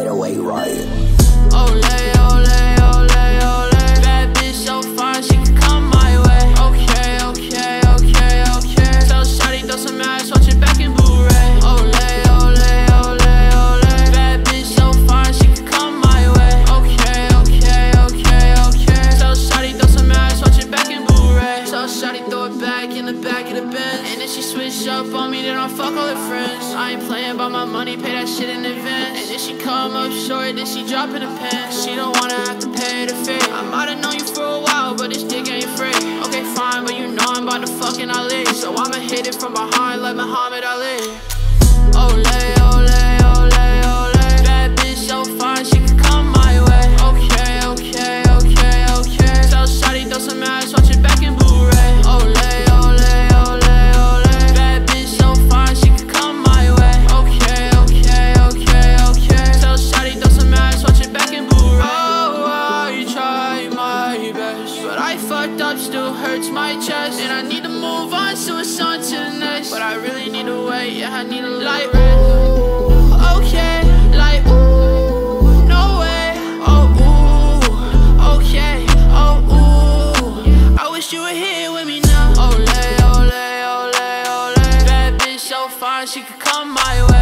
808 riot. Olay, olay, olay, olay. Bad bitch so fine, she can come my way. Okay, okay, okay, okay. Tell shawty throw some ass, watch it back in Blu-ray. Olay, olay, olay, olay. Bad bitch so fine, she can come my way. Okay, okay, okay, okay. Tell shawty throw some ass, watch it back in Blu-ray. Tell shawty throw it back in the back of the Benz. And then she switch up on me, then I'll fuck all her friends. I ain't playing about my money, pay that shit in advance. And then she come up short, then she drop in the pants. She don't wanna have to pay the fee. I might've known you for a while, but this dick ain't free. Okay, fine, but you know I'm about to fucking Ali. So I'ma hit it from behind like Muhammad Ali. Olay, olay, olay, olay. Bad bitch so fine, she can come my way. Okay, okay, okay, okay. Tell shawty throw some ass, watch it back in Blu-ray. Olay, olay, olay, olay. Bad bitch so fine, she can come my way. Okay, okay, okay, okay. Tell shawty throw some ass, watch it back in Blu-ray. Oh, I try my best, but I fucked up, still hurts my chest. And I need to move on, so it's on to the next. But I really need to wait, yeah, I need a light rest. Okay, like ooh, no way. Oh, ooh, okay, oh, ooh. I wish you were here with me now. Olay, olay, olay, olay. Bad bitch so fine, she could come my way.